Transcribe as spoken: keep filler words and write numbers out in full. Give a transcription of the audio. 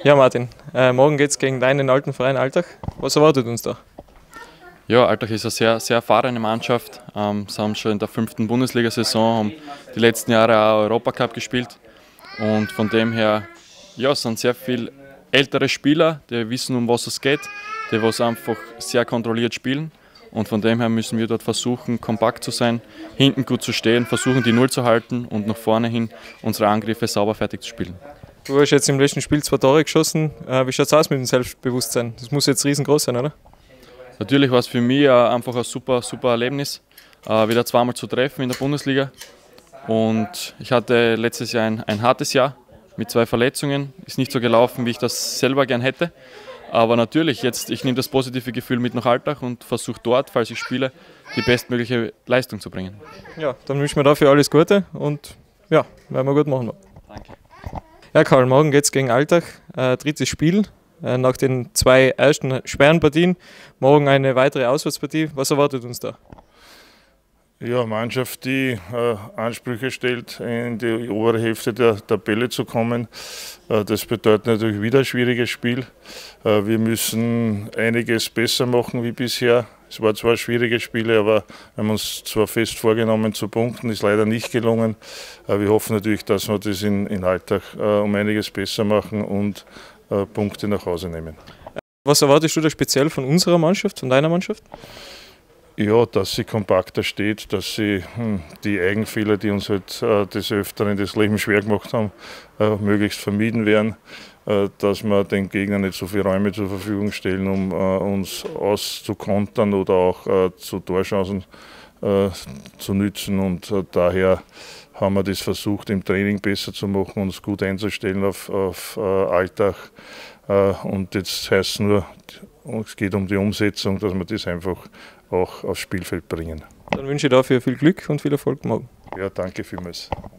Ja, Martin, äh, morgen geht es gegen deinen alten Verein Altach. Was erwartet uns da? Ja, Altach ist eine sehr, sehr erfahrene Mannschaft. Ähm, sie haben schon in der fünften Bundesliga-Saison, haben die letzten Jahre auch Europacup gespielt. Und von dem her ja, sind sehr viele ältere Spieler, die wissen, um was es geht, die was einfach sehr kontrolliert spielen. Und von dem her müssen wir dort versuchen, kompakt zu sein, hinten gut zu stehen, versuchen die Null zu halten und nach vorne hin unsere Angriffe sauber fertig zu spielen. Du hast jetzt im letzten Spiel zwei Tore geschossen. Äh, wie schaut es aus mit dem Selbstbewusstsein? Das muss jetzt riesengroß sein, oder? Natürlich war es für mich äh, einfach ein super, super Erlebnis, äh, wieder zweimal zu treffen in der Bundesliga. Und ich hatte letztes Jahr ein, ein hartes Jahr mit zwei Verletzungen. Ist nicht so gelaufen, wie ich das selber gern hätte. Aber natürlich, jetzt, ich nehme das positive Gefühl mit nach Altach und versuche dort, falls ich spiele, die bestmögliche Leistung zu bringen. Ja, dann wünschen wir dafür alles Gute und ja, werden wir gut machen. Danke. Ja, Karl, morgen geht es gegen Altach, äh, drittes Spiel. Äh, nach den zwei ersten schweren Partien, morgen eine weitere Auswärtspartie. Was erwartet uns da? Ja, eine Mannschaft, die äh, Ansprüche stellt, in die obere Hälfte der Tabelle zu kommen. Äh, das bedeutet natürlich wieder ein schwieriges Spiel. Äh, wir müssen einiges besser machen wie bisher. Es war zwar schwierige Spiele, aber wir haben uns zwar fest vorgenommen zu punkten, ist leider nicht gelungen. Äh, wir hoffen natürlich, dass wir das in, in Altach äh, um einiges besser machen und äh, Punkte nach Hause nehmen. Was erwartest du da speziell von unserer Mannschaft, von deiner Mannschaft? Ja, dass sie kompakter steht, dass sie hm, die Eigenfehler, die uns halt äh, des Öfteren das Leben schwer gemacht haben, äh, möglichst vermieden werden, äh, dass wir den Gegnern nicht so viele Räume zur Verfügung stellen, um äh, uns auszukontern oder auch äh, zu Torchancen äh, zu nützen. Und äh, daher haben wir das versucht, im Training besser zu machen, uns gut einzustellen auf, auf äh, Altach. Äh, und jetzt heißt es nur, es geht um die Umsetzung, dass wir das einfach auch aufs Spielfeld bringen. Dann wünsche ich dafür viel Glück und viel Erfolg morgen. Ja, danke vielmals.